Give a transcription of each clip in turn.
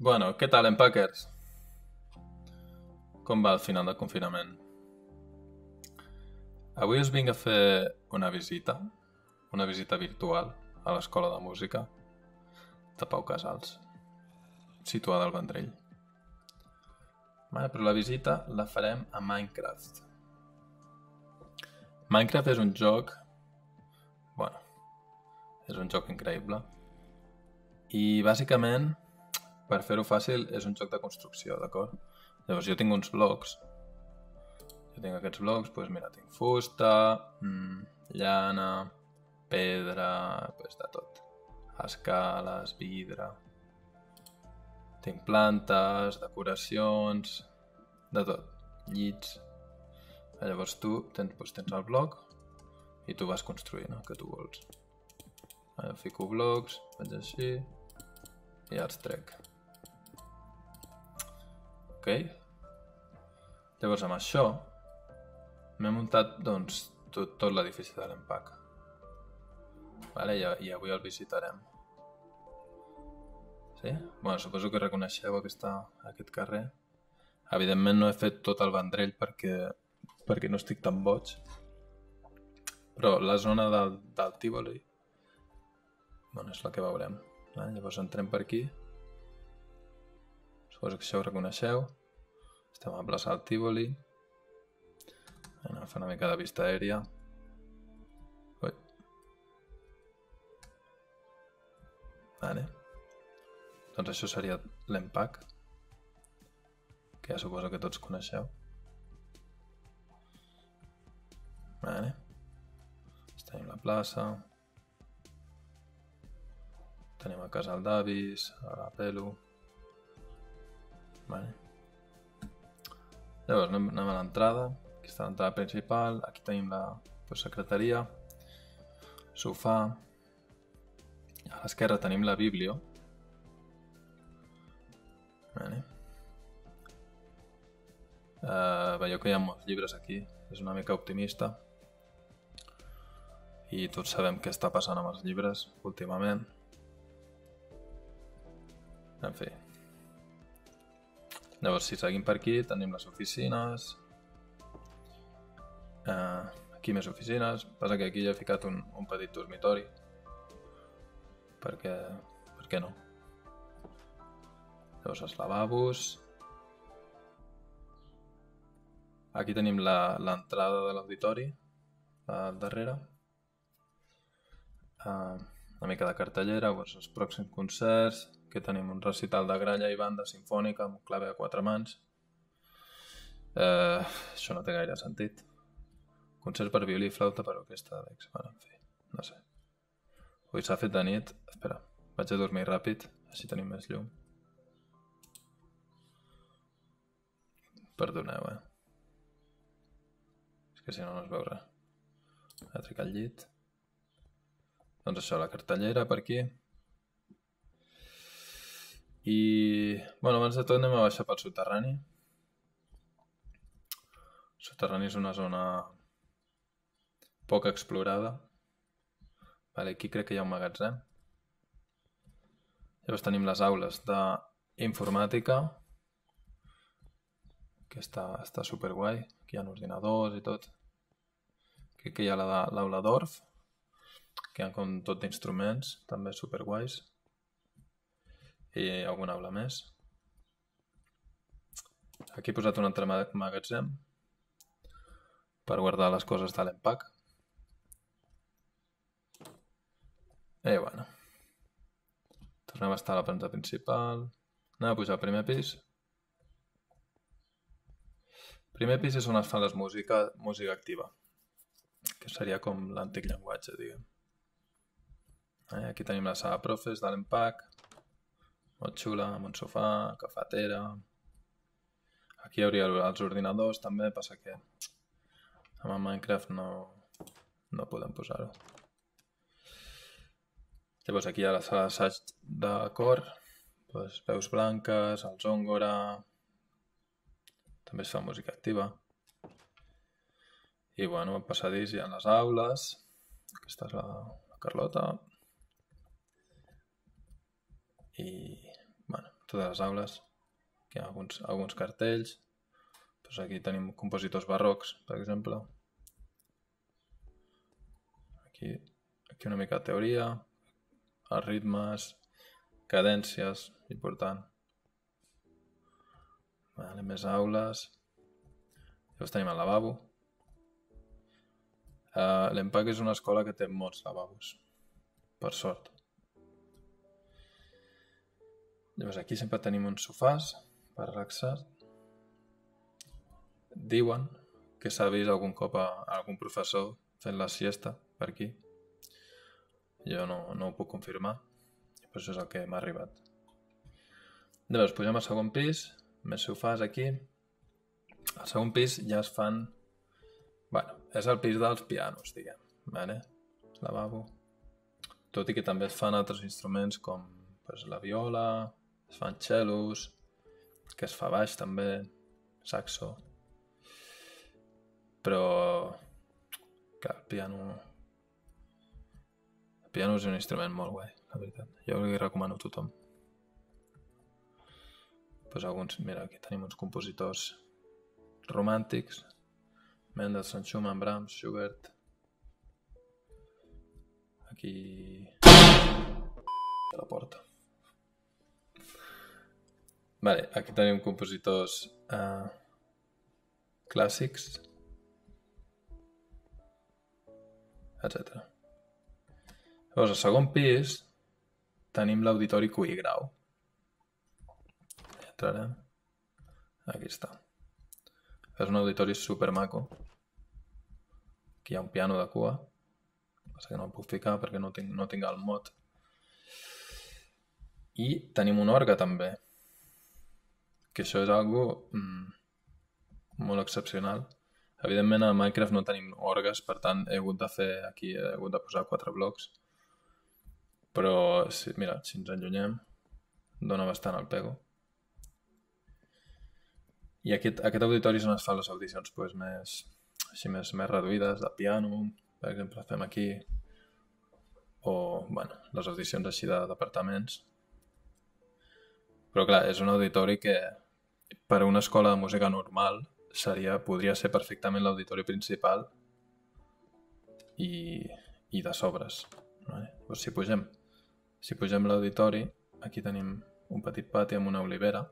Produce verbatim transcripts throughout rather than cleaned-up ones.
Bueno, què tal, Empackers? Com va el final del confinament? Avui us vinc a fer una visita, una visita virtual a l'Escola de Música de Pau Casals, situada al Vendrell. Vale, però la visita la farem a Minecraft. Minecraft és un joc... Bueno, és un joc increïble. I bàsicament, per fer-ho fàcil, és un joc de construcció, d'acord? Llavors jo tinc uns blocs. Jo tinc aquests blocs, doncs mira, tinc fusta, mmm, llana, pedra, doncs de tot. Escales, vidre... Tinc plantes, decoracions, de tot. Llits. Llavors tu tens, doncs, tens el bloc i tu vas construint el que tu vols. Jo fico blocs, faig així i ja els trec. Ok? Llavors amb això m'he muntat doncs, tot, tot l'edifici de l'Empac. Vale? I, I avui el visitarem. Sí? Bueno, suposo que reconeixeu aquesta, aquest carrer. Evidentment no he fet tot el Vendrell perquè, perquè no estic tan boig. Però la zona del, del Tívoli, bueno, és la que veurem. Eh? Llavors entrem per aquí. Suposo que això ho reconeixeu. Estem a la plaça del Tívoli. Anem a fer una mica de vista aèria. Ui. Vale. Doncs això seria l'Empac, que ja suposo que tots coneixeu. Vale. Tenim la plaça. Tenim el casal d'avis, a la Pelu. Vale. Llavors anem, anem a l'entrada. Aquí està l'entrada principal. Aquí tenim la pues, secretaria, sofà. A l'esquerra tenim la biblio. Vale. Uh, veieu que hi ha molts llibres aquí. És una mica optimista. I tots sabem què està passant amb els llibres últimament. En fi. Llavors, si seguim per aquí, tenim les oficines. Uh, aquí més oficines. Passa que aquí ja he ficat un, un petit dormitori. Perquè... Per què no? Llavors, els lavabos. Aquí tenim l'entrada de l'auditori, al darrere. Uh, una mica de cartellera, doncs, els pròxims concerts. Aquí tenim un recital de gralla i banda sinfònica amb clave a quatre mans. Uh, això no té gaire sentit. Concert per violí i flauta per orquestra d'Aix. Bueno, en fi, no sé. Avui s'ha fet de nit. Espera, vaig a dormir ràpid, així tenim més llum. Perdoneu, eh? És que si no no es veu res. Vaig a tricar el llit. Doncs això, la cartellera per aquí. I, bueno, abans de tot anem a baixar pel soterrani. El soterrani és una zona poc explorada. Vale, aquí crec que hi ha un magatzem. Llavors tenim les aules d'informàtica, que està, està superguai. Aquí hi ha ordinadors i tot. Crec que hi ha l'aula d'Orf, que hi ha com tot d'instruments, també superguais. I alguna aula més. Aquí he posat un altre magatzem per guardar les coses de l'Empac. I bueno. Tornem a estar a la planta principal. Anem a pujar al primer pis. Primer pis és on es fa la música, música activa, que seria com l'antic llenguatge, diguem. Eh, aquí tenim la sala profes de l'Empac, molt xula, amb un sofà, cafetera. Aquí hi hauria els ordinadors també, passa que amb el Minecraft no, no podem posar-ho. Llavors aquí hi ha la sala d'assaig de cor, doncs, veus blanques, el zongora, també es fa música activa. I bueno, al passadís hi ha les aules, aquesta és la, la Carlota. I bueno, totes les aules. Aquí hi ha alguns, alguns cartells. Pues aquí tenim compositors barrocs, per exemple. Aquí, aquí una mica de teoria, els ritmes, cadències, important. Vale, més aules. Llavors tenim el lavabo. Uh, L'Empac és una escola que té molts lavabos, per sort. Llavors aquí sempre tenim uns sofàs per relaxar. Diuen que s'ha vist algun cop a algun professor fent la siesta per aquí. Jo no, no ho puc confirmar, per això és el que m'ha arribat. Llavors pugem al segon pis, més sofàs aquí. Al segon pis ja es fan... Bueno, és el pis dels pianos, diguem. Vale? Lavabo. Tot i que també es fan altres instruments com pues, la viola, es fan cellos, que es fa baix també, saxo. Però... Clar, el piano... El piano és un instrument molt guai, la veritat. Jo li recomano a tothom. Pues alguns, mira, aquí tenim uns compositors romàntics. Mendelssohn, Schumann, Brahms, Schubert. Aquí... a la porta. Vale, aquí tenim compositors uh, clàssics, etcètera. Llavors, al segon pis tenim l'auditori Cuigrau. Entrarem. Aquí està. És un auditori supermaco. Aquí hi ha un piano de cua. Passa que no el puc ficar perquè no tinc, no tinc el mot. I tenim un orgue també. Que això és algo mm, molt excepcional. Evidentment a Minecraft no tenim orgues, per tant he hagut de fer aquí, he hagut de posar quatre blocs. Però, si, mira, si ens enllunyem, dona bastant el pego. I aquest, aquest auditori és on es fan les audicions pues, més, així, més, més reduïdes, de piano, per exemple, fem aquí, o bueno, les audicions així d'apartaments. Però clar, és un auditori que per a una escola de música normal seria, podria ser perfectament l'auditori principal i, i de sobres. Vale? Pues si pugem, si pugem l'auditori, aquí tenim un petit pati amb una olivera,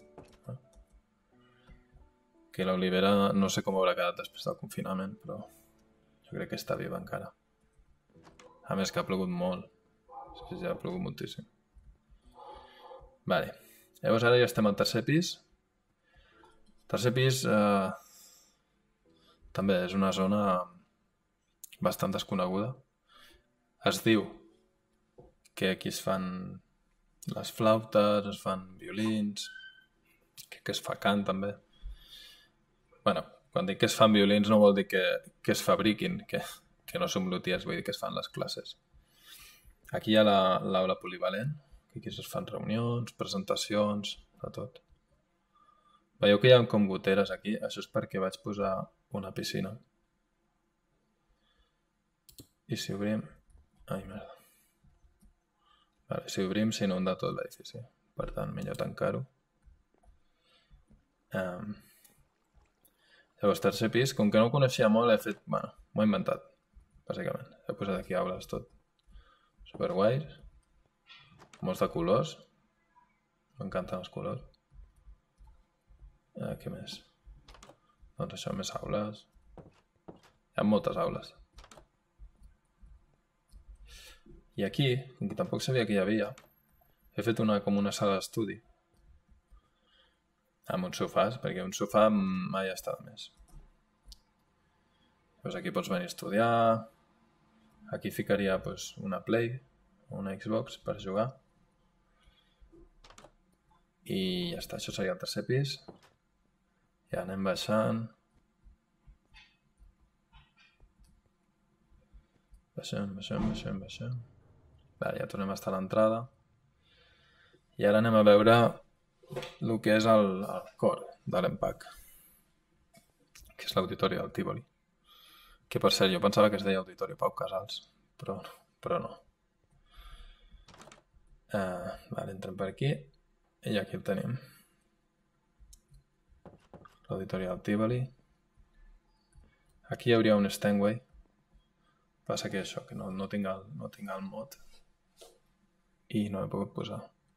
que l'olivera no sé com haurà quedat després del confinament, però jo crec que està viva encara. A més que ha plogut molt. Sí, ja ha plogut moltíssim. Vale. Llavors ara ja estem al tercer pis. Tercer pis eh, també és una zona bastant desconeguda. Es diu que aquí es fan les flautes, es fan violins, que, que es fa cant també. Bueno, quan dic que es fan violins no vol dir que, que es fabriquin, que, que no som lutiers, vull dir que es fan les classes. Aquí hi ha l'aula la, polivalent, que aquí es fan reunions, presentacions, de tot. Veieu que hi ha com goteres aquí? Això és perquè vaig posar una piscina. I si obrim... Ai, merda. Vale, si obrim s'inunda tot l'edifici. Per tant, millor tancar-ho. Um... Llavors, tercer pis, com que no ho coneixia molt, he fet... Bueno, m'ho he inventat, bàsicament. He posat aquí aules tot. Superguais. Molts de colors. M'encanten els colors. Eh, què més? Doncs això, més aules. Hi ha moltes aules. I aquí, com que tampoc sabia que hi havia, he fet una, com una sala d'estudi. Amb uns sofàs, perquè un sofà mai està de més. Pues aquí pots venir a estudiar. Aquí ficaria pues, una Play, una Xbox per jugar. I ja està, això seria el tercer pis. I anem baixant. Baixem, baixem, baixem, baixem. Bé, ja tornem a estar a l'entrada. I ara anem a veure el que és el, el cor de l'Empac, que és l'auditori del Tívoli. Que per cert, jo pensava que es deia Auditori Pau Casals, però, però no. Uh, vale, entrem per aquí. I aquí el tenim. L'auditori del Tivoli. Aquí hi hauria un Steinway. Passa que això, que no, no, tinc el, no tinc el mod. I no he pogut posar.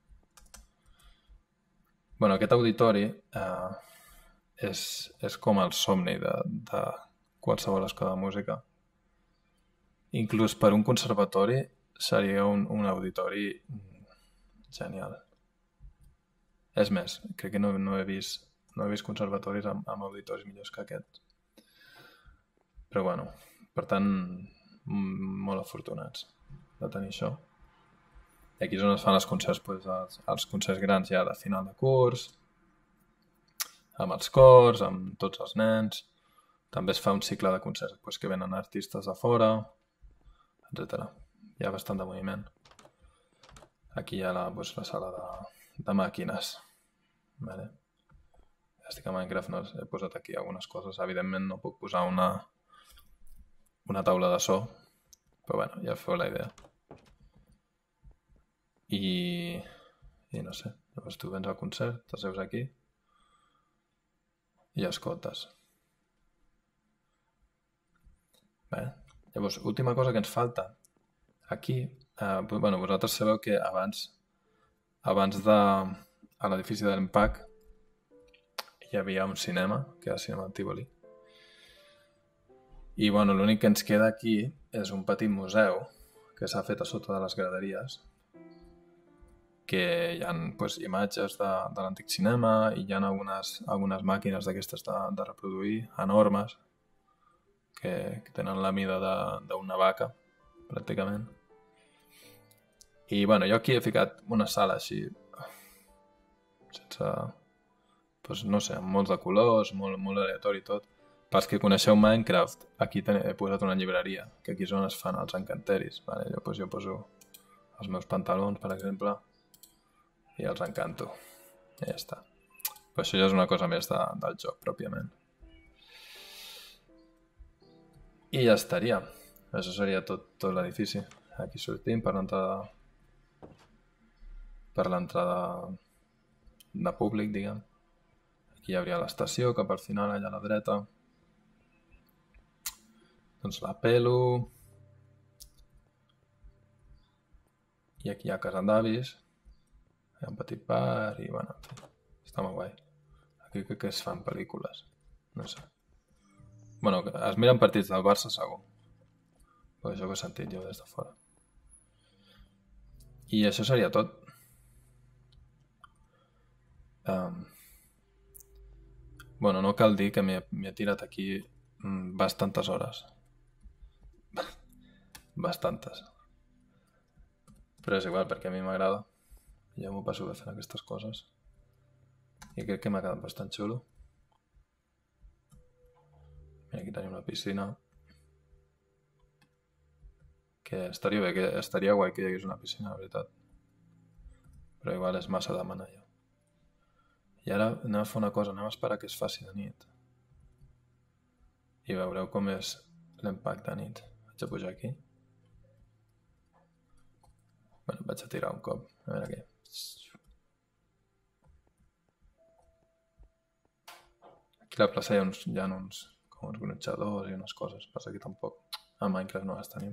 Bueno, aquest auditori eh, és, és com el somni de, de qualsevol escola de música. Inclús per un conservatori seria un, un auditori genial. És més, crec que no, no, he, vist, no he vist conservatoris amb, amb auditoris millors que aquest. Però bueno, per tant, molt afortunats de tenir això. I aquí és on es fan els concerts, doncs, els, els concerts grans ja de final de curs, amb els cors, amb tots els nens. També es fa un cicle de concerts doncs, que venen artistes de fora, etcètera. Hi ha bastant de moviment. Aquí hi ha la, doncs, la sala de, de màquines. Vale. Estic a Minecraft, no he posat aquí algunes coses. Evidentment no puc posar una, una taula de so, però bueno, ja feu la idea. I, i no sé, llavors tu vens al concert, t'asseus aquí i escoltes. Bé. Llavors, última cosa que ens falta. Aquí, eh, bueno, vosaltres sabeu que abans, abans de, a l'edifici de l'Empac hi havia un cinema, que era el cinema Tivoli. I bueno, l'únic que ens queda aquí és un petit museu que s'ha fet a sota de les graderies, que hi ha pues, imatges de, de l'antic cinema i hi ha algunes, algunes màquines d'aquestes de, de reproduir enormes que, que tenen la mida d'una vaca, pràcticament. I bueno, jo aquí he ficat una sala així, sense, pues, no sé, amb molts de colors, molt, molt aleatori i tot. Pels que coneixeu Minecraft, aquí he posat una llibreria, que aquí és on es fan els encanteris. Vale? Jo, pues, jo poso els meus pantalons, per exemple, i els encanto. I ja està. Però això ja és una cosa més de, del joc, pròpiament. I ja estaria. Això seria tot, tot l'edifici. Aquí sortim per l'entrada per l'entrada de públic, diguem. Aquí hi hauria l'estació, cap al final, allà a la dreta. Doncs la pelo. I aquí hi ha casa d'avis. Hi ha un petit bar i, bueno, està molt guai. Aquí crec que es fan pel·lícules. No sé. Bueno, es miren partits del Barça, segur. Però això que he sentit jo des de fora. I això seria tot. Um, bueno, no cal dir que m'he tirat aquí bastantes hores. Bastantes. Però és igual, perquè a mi m'agrada. Jo m'ho passo bé fent aquestes coses. I crec que m'ha quedat bastant xulo. Mira, aquí tenim la piscina. Que estaria bé, que estaria guai que hi hagués una piscina, la veritat. Però igual és massa demanar jo. I ara anem a fer una cosa, anem a esperar que es faci de nit. I veureu com és l'impacte de nit. Vaig a pujar aquí. Bueno, vaig a tirar un cop. A veure què. Aquí a la plaça hi ha uns, hi ha uns, com uns gronxadors i unes coses. Passa que tampoc a Minecraft no les tenim.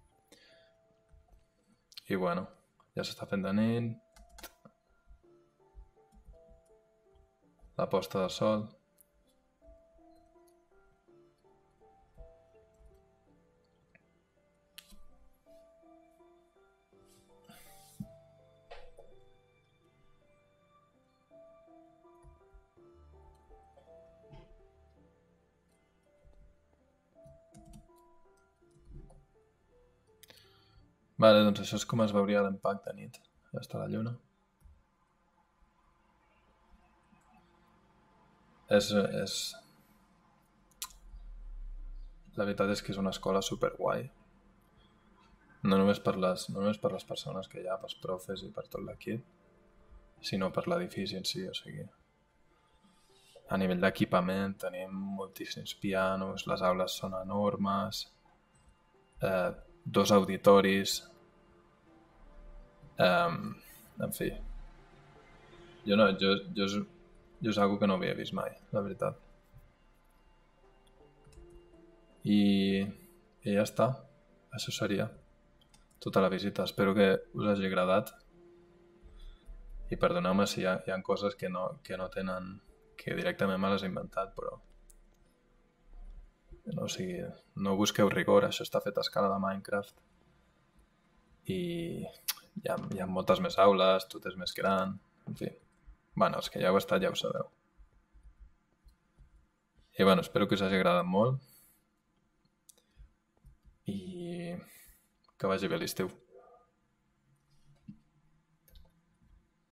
I bueno, ja s'està fent de nit. La posta de sol. Vale, doncs això és com es veuria l'impacte de nit. Ja està la lluna. És, és... La veritat és que és una escola superguai. No només per les, no només per les persones que hi ha, pels profes i per tot l'equip, sinó per l'edifici en si, o sigui... A nivell d'equipament tenim moltíssims pianos, les aules són enormes, eh, dos auditoris, eh, en fi, Jo no, jo, jo, és, jo és algo que no havia vist mai, la veritat. I, i ja està. Això seria tota la visita. Espero que us hagi agradat. I perdoneu-me si hi ha, hi ha coses que no, que no tenen, que directament me les he inventat, però no, o sigui, no busqueu rigor, això està fet a escala de Minecraft i hi ha, hi ha moltes més aules, tot és més gran, en fi. Bueno, els que ja heu estat ja ho sabeu. I bueno, espero que us hagi agradat molt i que vagi bé l'estiu.